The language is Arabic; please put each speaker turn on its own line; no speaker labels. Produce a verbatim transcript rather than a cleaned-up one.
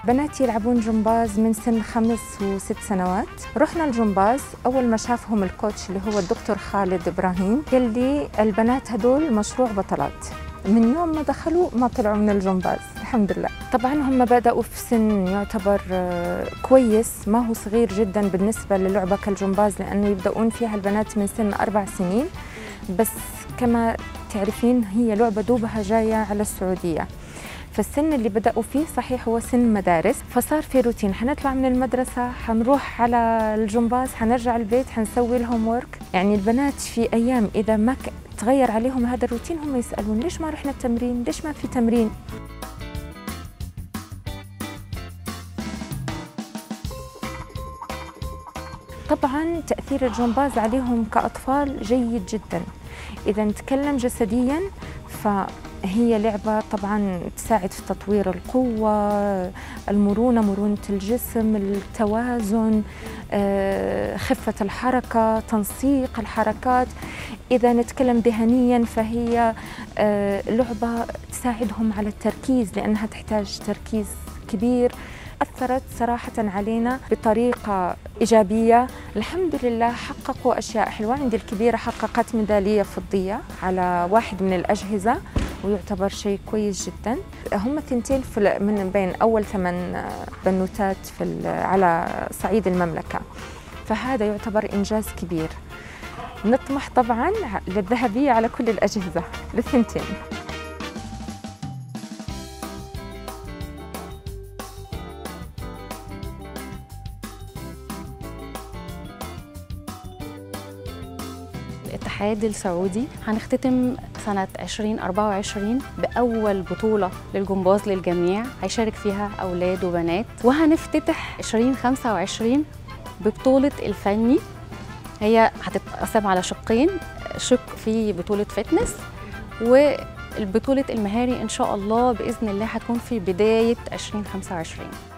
بناتي يلعبون جمباز من سن خمس وست سنوات. رحنا الجمباز، أول ما شافهم الكوتش اللي هو الدكتور خالد إبراهيم قال لي البنات هدول مشروع بطلات. من يوم ما دخلوا ما طلعوا من الجمباز الحمد لله. طبعا هم بدأوا في سن يعتبر كويس، ما هو صغير جدا بالنسبة للعبة كالجمباز، لأنه يبدأون فيها البنات من سن أربع سنين، بس كما تعرفين هي لعبة دوبها جاية على السعودية، فالسن اللي بدأوا فيه صحيح هو سن مدارس. فصار في روتين، حنطلع من المدرسة حنروح على الجمباز، حنرجع البيت حنسوي الهوم ورك. يعني البنات في أيام إذا ما تغير عليهم هذا الروتين هم يسألون ليش ما رحنا التمرين، ليش ما في تمرين. طبعا تأثير الجمباز عليهم كأطفال جيد جدا. إذا نتكلم جسديا فهي لعبة طبعا تساعد في تطوير القوة، المرونة، مرونة الجسم، التوازن، خفة الحركة، تنسيق الحركات. إذا نتكلم ذهنيا فهي لعبة تساعدهم على التركيز لأنها تحتاج تركيز كبير. أثرت صراحة علينا بطريقة إيجابية، الحمد لله. حققوا أشياء حلوة. عندي الكبيرة حققت ميدالية فضية على واحد من الأجهزة ويعتبر شيء كويس جدا. هم ثنتين من بين أول ثمان بنوتات في على صعيد المملكة، فهذا يعتبر إنجاز كبير. نطمح طبعا للذهبية على كل الأجهزة للثنتين.
الاتحاد السعودي هنختتم سنة ألفين وأربعة وعشرين بأول بطولة للجمباز للجميع، هيشارك فيها أولاد وبنات. وهنفتتح ألفين وخمسة وعشرين ببطولة الفني، هي هتتقسم على شقين، شق في بطولة فتنس، والبطولة المهاري إن شاء الله بإذن الله هتكون في بداية ألفين وخمسة وعشرين.